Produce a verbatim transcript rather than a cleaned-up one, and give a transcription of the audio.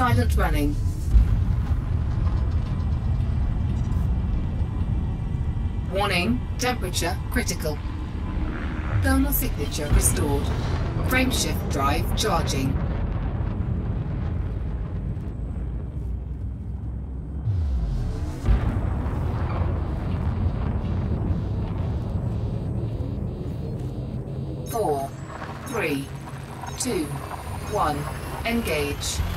Silent running. Warning, temperature critical. Thermal signature restored. Frameshift drive charging. Four, three, two, one, engage.